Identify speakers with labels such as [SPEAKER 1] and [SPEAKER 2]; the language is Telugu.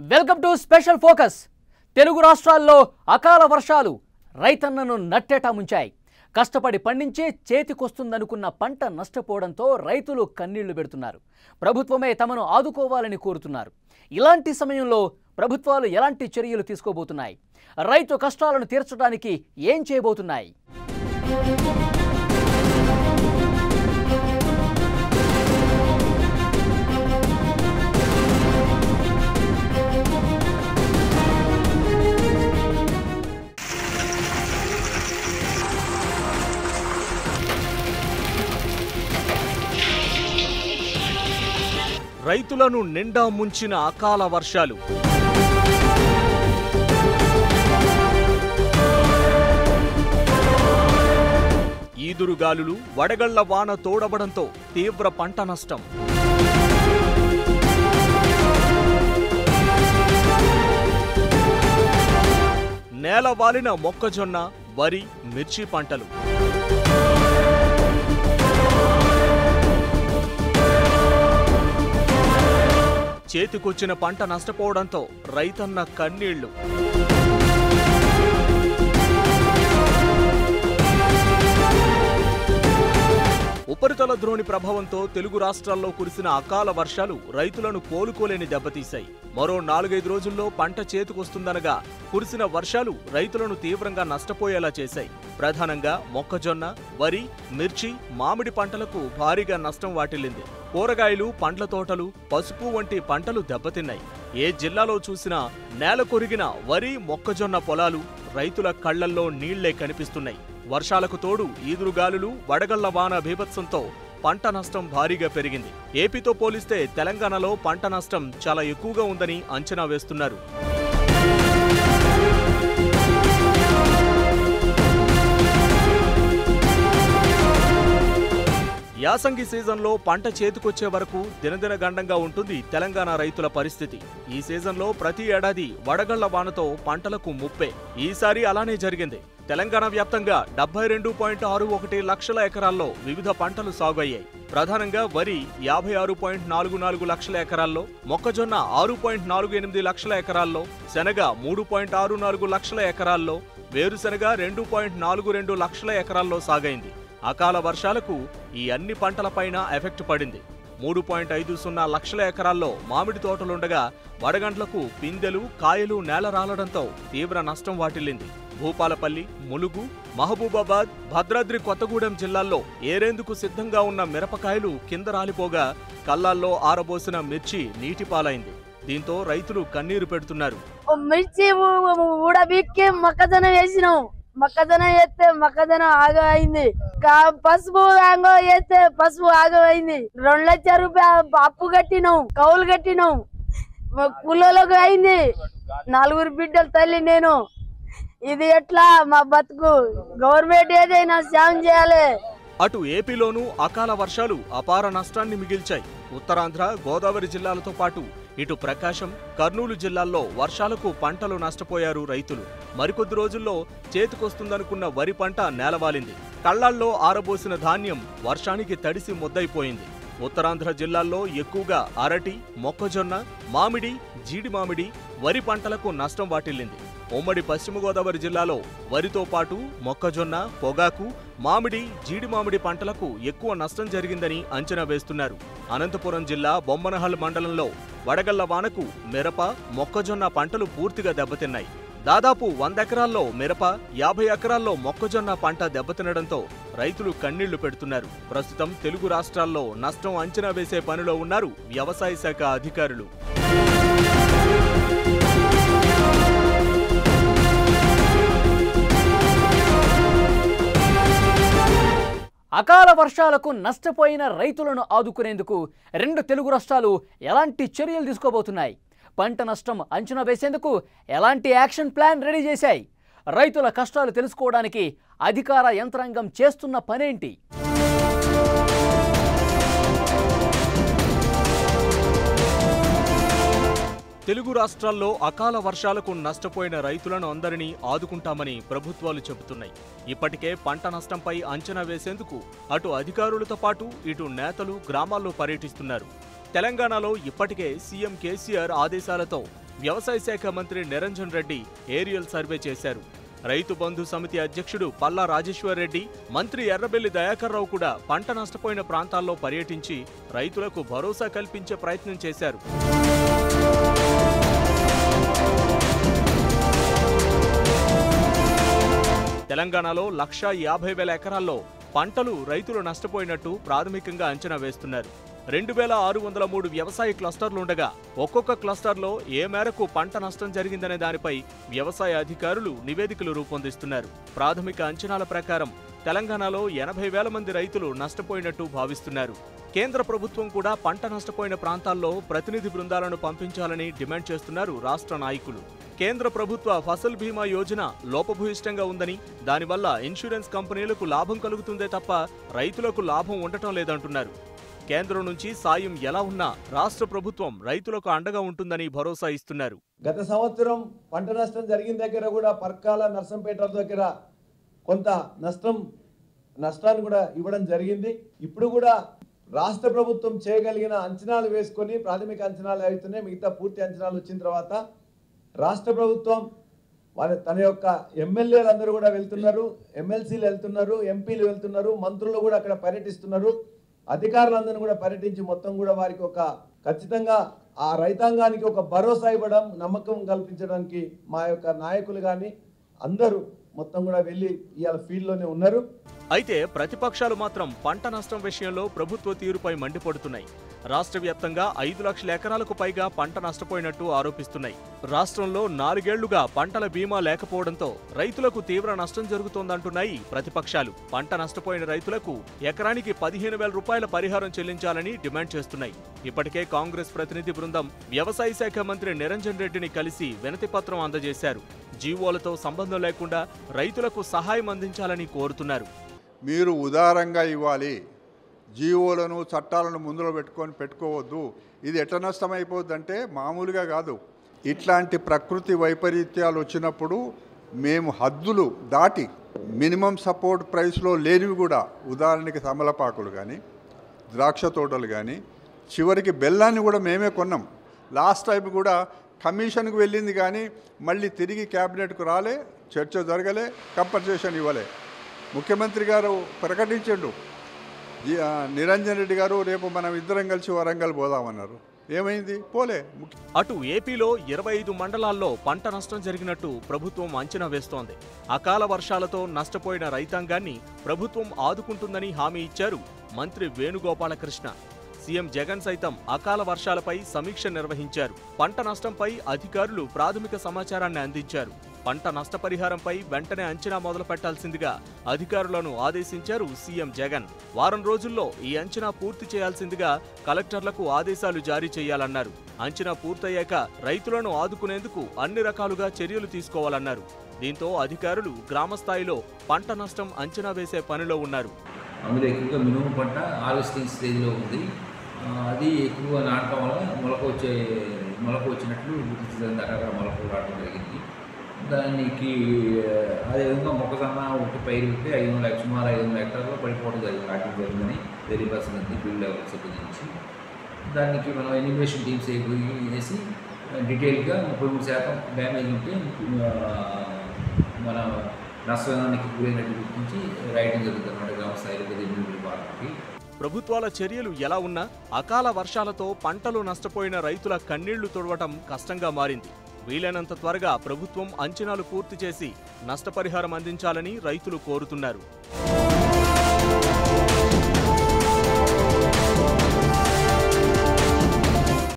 [SPEAKER 1] Welcome to special focus. Telugu రాష్ట్రాల్లో అకాల వర్షాలు రైతన్నను నట్టేటా ముంచాయి. కష్టపడి పండించే చేతికొస్తుందనుకున్న పంట నష్టపోవడంతో రైతులు కన్నీళ్లు పెడుతున్నారు. ప్రభుత్వమే తమను ఆదుకోవాలని కోరుతున్నారు. ఇలాంటి సమయంలో ప్రభుత్వాలు ఎలాంటి చర్యలు తీసుకోబోతున్నాయి? రైతు కష్టాలను తీర్చడానికి ఏం చేయబోతున్నాయి?
[SPEAKER 2] రైతులను నిండా ముంచిన అకాల వర్షాలు. ఈదురుగాలులు, వడగళ్ల వాన తోడబడంతో తీవ్ర పంట నష్టం. నేల వాలిన మొక్కజొన్న, వరి, మిర్చి పంటలు. చేతికొచ్చిన పంట నష్టపోవడంతో రైతన్న కన్నీళ్లు. ఉపరితల ద్రోణి ప్రభావంతో తెలుగు రాష్ట్రాల్లో కురిసిన అకాల వర్షాలు రైతులను కోలుకోలేని దెబ్బతీశాయి. మరో 4-5 రోజుల్లో పంట చేతికొస్తుందనగా కురిసిన వర్షాలు రైతులను తీవ్రంగా నష్టపోయేలా చేశాయి. ప్రధానంగా మొక్కజొన్న, వరి, మిర్చి, మామిడి పంటలకు భారీగా నష్టం వాటిల్లింది. కూరగాయలు, పండ్ల తోటలు, పసుపు వంటి పంటలు దెబ్బతిన్నాయి. ఏ జిల్లాలో చూసినా నేల కొరిగిన వరి, మొక్కజొన్న పొలాలు, రైతుల కళ్లల్లో నీళ్లే కనిపిస్తున్నాయి. వర్షాలకు తోడు ఈదురుగాలులు, వడగళ్ల వాన బీభత్సంతో పంట నష్టం భారీగా పెరిగింది. ఏపీతో పోలిస్తే తెలంగాణలో పంట నష్టం చాలా ఎక్కువగా ఉందని అంచనా వేస్తున్నారు. యాసంగి సీజన్లో పంట చేతికొచ్చే వరకు దినదిన గండంగా ఉంటుంది తెలంగాణ రైతుల పరిస్థితి. ఈ సీజన్లో ప్రతి ఏడాది వడగళ్ల వానతో పంటలకు ముప్పే. ఈసారి అలానే జరిగింది. తెలంగాణ వ్యాప్తంగా 72.61 లక్షల ఎకరాల్లో వివిధ పంటలు సాగు అయ్యాయి. ప్రధానంగా వరి 56.44 లక్షల ఎకరాల్లో, మొక్కజొన్న 6.48 లక్షల ఎకరాల్లో, శనగ 3.64 లక్షల ఎకరాల్లో, వేరుశనగ 2.42 లక్షల ఎకరాల్లో సాగైంది. అకాల వర్షాలకు ఈ అన్ని పంటలపైన ఎఫెక్ట్ పడింది. 3.50 లక్షల ఎకరాల్లో మామిడి తోటలుండగా వడగండ్లకు పిందెలు, కాయలు నేల రాలడంతో తీవ్ర నష్టం వాటిల్లింది. భూపాలపల్లి, ములుగు, మహబూబాబాద్, భద్రాద్రి కొత్తగూడెం జిల్లాల్లో ఏరేందుకు సిద్ధంగా ఉన్న మిరపకాయలు కింద రాలిపోగా కళ్ళాల్లో ఆరబోసిన మిర్చి నీటిపాలైంది. దీంతో రైతులు కన్నీరు పెడుతున్నారు.
[SPEAKER 3] మిర్చి ఊడబిక్కి మొక్కజొన్న వేసినాం. మొక్కజొన్న వేస్తే మొక్కజొన్న ఆగమైంది. పసుపు వేస్తే పసుపు ఆగమైంది. 2 లక్షల రూపాయలు అప్పు కట్టినాం, కౌలు కట్టినాం. కూలోళ్ళకు అయింది. 4 బిడ్డల తల్లి నేను. ఇది ఎట్లా మా బతుకు? గవర్నమెంట్ ఏదైనా సాయం చేయాలి.
[SPEAKER 2] అటు ఏపీలోనూ అకాల వర్షాలు అపార నష్టాన్ని మిగిల్చాయి. ఉత్తరాంధ్ర, గోదావరి జిల్లాలతో పాటు ఇటు ప్రకాశం, కర్నూలు జిల్లాల్లో వర్షాలకు పంటలు నష్టపోయారు రైతులు. మరికొద్ది రోజుల్లో చేతికొస్తుందనుకున్న వరి పంట నేలవాలింది. కళ్లాల్లో ఆరబోసిన ధాన్యం వర్షానికి తడిసి ముద్దయిపోయింది. ఉత్తరాంధ్ర జిల్లాల్లో ఎక్కువగా అరటి, మొక్కజొన్న, మామిడి, జీడి మామిడి, వరి పంటలకు నష్టం వాటిల్లింది. ఉమ్మడి పశ్చిమ గోదావరి జిల్లాలో వరితో పాటు మొక్కజొన్న, పొగాకు, మామిడి, జీడి మామిడి పంటలకు ఎక్కువ నష్టం జరిగిందని అంచనా వేస్తున్నారు. అనంతపురం జిల్లా బొమ్మనహల్ మండలంలో వడగళ్ల వానకు మిరప, మొక్కజొన్న పంటలు పూర్తిగా దెబ్బతిన్నాయి. దాదాపు 100 ఎకరాల్లో మిరప, 50 ఎకరాల్లో మొక్కజొన్న పంట దెబ్బతినడంతో రైతులు కన్నీళ్లు పెడుతున్నారు. ప్రస్తుతం తెలుగు రాష్ట్రాల్లో నష్టం అంచనా వేసే పనిలో ఉన్నారు వ్యవసాయ శాఖ అధికారులు.
[SPEAKER 1] అకాల వర్షాలకు నష్టపోయిన రైతులను ఆదుకునేందుకు 2 తెలుగు రాష్ట్రాలు ఎలాంటి చర్యలు తీసుకోబోతున్నాయి? పంట నష్టం అంచనా వేసేందుకు ఎలాంటి యాక్షన్ ప్లాన్ రెడీ చేశాయి? రైతుల కష్టాలు తెలుసుకోవడానికి అధికార యంత్రాంగం చేస్తున్న పనేంటి?
[SPEAKER 2] తెలుగు రాష్ట్రాల్లో అకాల వర్షాలకు నష్టపోయిన రైతులను అందరినీ ఆదుకుంటామని ప్రభుత్వాలు చెబుతున్నాయి. ఇప్పటికే పంట నష్టంపై అంచనా వేసేందుకు అటు అధికారులతో పాటు ఇటు నేతలు గ్రామాల్లో పర్యటిస్తున్నారు. తెలంగాణలో ఇప్పటికే సీఎం కేసీఆర్ ఆదేశాలతో వ్యవసాయ శాఖ మంత్రి నిరంజన్ రెడ్డి ఏరియల్ సర్వే చేశారు. రైతు బంధు సమితి అధ్యక్షుడు పల్లా రాజేశ్వర్ రెడ్డి, మంత్రి ఎర్రబెల్లి దయాకర్ రావు కూడా పంట నష్టపోయిన ప్రాంతాల్లో పర్యటించి రైతులకు భరోసా కల్పించే ప్రయత్నం చేశారు. తెలంగాణలో 1,50,000 ఎకరాల్లో పంటలు రైతులు నష్టపోయినట్టు ప్రాథమికంగా అంచనా వేస్తున్నారు. 2,603 వ్యవసాయ క్లస్టర్లుండగా ఒక్కొక్క క్లస్టర్లో ఏ మేరకు పంట నష్టం జరిగిందనే దానిపై వ్యవసాయ అధికారులు నివేదికలు రూపొందిస్తున్నారు. ప్రాథమిక అంచనాల ప్రకారం తెలంగాణలో 80,000 మంది రైతులు నష్టపోయినట్టు భావిస్తున్నారు. కేంద్ర ప్రభుత్వం కూడా పంట నష్టపోయిన ప్రాంతాల్లో ప్రతినిధి బృందాలను పంపించాలని డిమాండ్ చేస్తున్నారు రాష్ట్ర నాయకులు. కేంద్ర ప్రభుత్వ ఫసల్ బీమా యోజన లోపభూయిష్టంగా ఉందని, దానివల్ల ఇన్సూరెన్స్ కంపెనీలకు లాభం కలుగుతుందే తప్ప రైతులకు లాభం ఉండటం లేదంటున్నారు. కేంద్రం నుంచి సాయం ఎలా ఉన్నా రాష్ట్ర ప్రభుత్వం రైతులకు అండగా ఉంటుందని భరోసా ఇస్తున్నారు.
[SPEAKER 4] గత సంవత్సరం పంట నష్టం జరిగిన దగ్గర కూడా పర్కాల నర్సంపేట దగ్గర కొంత నష్టాన్ని కూడా ఇవ్వడం జరిగింది. ఇప్పుడు కూడా రాష్ట్ర ప్రభుత్వం చేయగలిగిన అంచనాలు వేసుకొని ప్రాథమిక అంచనాలు అవుతున్నాయి. మిగతా పూర్తి అంచనాలు వచ్చిన తర్వాత రాష్ట్ర ప్రభుత్వం తన యొక్క ఎమ్మెల్యేలు అందరూ కూడా వెళ్తున్నారు, ఎమ్మెల్సీలు వెళ్తున్నారు, ఎంపీలు వెళ్తున్నారు, మంత్రులు కూడా అక్కడ పర్యటిస్తున్నారు. అధికారులందరూ కూడా పర్యటించి మొత్తం కూడా వారికి ఒక ఖచ్చితంగా ఆ రైతాంగానికి ఒక భరోసా ఇవ్వడం, నమ్మకం కల్పించడానికి మా యొక్క నాయకులు కానీ అందరూ మొత్తం కూడా వెళ్ళి ఇవాళ ఫీల్డ్లోనే ఉన్నారు.
[SPEAKER 2] అయితే ప్రతిపక్షాలు మాత్రం పంట నష్టం విషయంలో ప్రభుత్వ తీరుపై మండిపడుతున్నాయి. రాష్ట్ర వ్యాప్తంగా 5 లక్షల ఎకరాలకు పైగా పంట నష్టపోయినట్టు ఆరోపిస్తున్నాయి. రాష్ట్రంలో 4 ఏళ్లుగా పంటల బీమా లేకపోవడంతో రైతులకు తీవ్ర నష్టం జరుగుతోందంటున్నాయి ప్రతిపక్షాలు. పంట నష్టపోయిన రైతులకు ఎకరానికి 15,000 రూపాయల పరిహారం చెల్లించాలని డిమాండ్ చేస్తున్నాయి. ఇప్పటికే కాంగ్రెస్ ప్రతినిధి బృందం వ్యవసాయ శాఖ మంత్రి నిరంజన్ రెడ్డిని కలిసి వినతి పత్రం అందజేశారు. జీవోలతో సంబంధం లేకుండా రైతులకు సహాయం అందించాలని కోరుతున్నారు.
[SPEAKER 5] మీరు ఉదారంగా ఇవ్వాలి, జీవోలను చట్టాలను ముందులో పెట్టుకోవద్దు. ఇది ఎట్లా నష్టమైపోద్దంటే మామూలుగా కాదు. ఇట్లాంటి ప్రకృతి వైపరీత్యాలు వచ్చినప్పుడు మేము హద్దులు దాటి మినిమం సపోర్ట్ ప్రైస్లో లేనివి కూడా, ఉదాహరణకి తమలపాకులు కానీ ద్రాక్ష తోటలు కానీ చివరికి బెల్లాన్ని కూడా మేమే కొన్నాం. లాస్ట్ టైం కూడా కమిషన్కు వెళ్ళింది కానీ మళ్ళీ తిరిగి క్యాబినెట్కు రాలే, చర్చ జరగలే, కంపన్సేషన్ ఇవ్వలే. ముఖ్యమంత్రి గారు ప్రకటించండు, నిరంజన్ రెడ్డి గారు రేపు మనం ఇద్దరం కలిసి వరంగల్ పోదామన్నారు. ఏమైంది? పోలే.
[SPEAKER 2] అటు ఏపీలో 25 మండలాల్లో పంట నష్టం జరిగినట్టు ప్రభుత్వం అంచనా వేస్తోంది. అకాల వర్షాలతో నష్టపోయిన రైతాంగాన్ని ప్రభుత్వం ఆదుకుంటుందని హామీ ఇచ్చారు మంత్రి వేణుగోపాలకృష్ణ. సీఎం జగన్ సైతం అకాల వర్షాలపై సమీక్ష నిర్వహించారు. పంట నష్టంపై అధికారులు ప్రాథమిక సమాచారాన్ని అందించారు. పంట నష్టపరిహారంపై వెంటనే అంచనా మొదలు పెట్టాల్సిందిగా అధికారులను ఆదేశించారు సీఎం జగన్. వారం రోజుల్లో ఈ అంచనా పూర్తి చేయాల్సిందిగా కలెక్టర్లకు ఆదేశాలు జారీ చేయాలన్నారు. అంచనా పూర్తయ్యాక రైతులను ఆదుకునేందుకు అన్ని రకాలుగా చర్యలు తీసుకోవాలన్నారు. దీంతో అధికారులు గ్రామస్థాయిలో పంట నష్టం అంచనా వేసే పనిలో ఉన్నారు.
[SPEAKER 6] అందులో ఎక్కువగా మినుము పంట హార్వెస్టింగ్ స్టేజ్లో ఉంది. అది ఎక్కువ నాటడం వల్ల మొలక వచ్చినట్లు గుర్తించడం అక్కడ మొలకలు రావడం జరిగింది. దానికి అదేవిధంగా మొక్కజొన్న ఒకటి పైరు ఉంటే 500 సుమారు 500 హెక్టార్లో పడిపోవడం జరిగిందని వెరిబర్స్ నుంచి ఫీల్డ్ లెవెల్ సంబంధించి దానికి మనం ఎనిమేషన్ టీమ్స్ వేసి డీటెయిల్గా 33% డ్యామేజ్ ఉంటే మన నష్టానికి గురైనట్టు గుర్తించి రాయడం జరుగుతుంది అన్నమాట గ్రామస్థాయిలో.
[SPEAKER 2] ప్రభుత్వాల చర్యలు ఎలా ఉన్నా అకాల వర్షాలతో పంటలు నష్టపోయిన రైతుల కన్నీళ్లు తుడవటం కష్టంగా మారింది. వీలైనంత త్వరగా ప్రభుత్వం అంచనాలు పూర్తి చేసి నష్టపరిహారం అందించాలని రైతులు కోరుతున్నారు.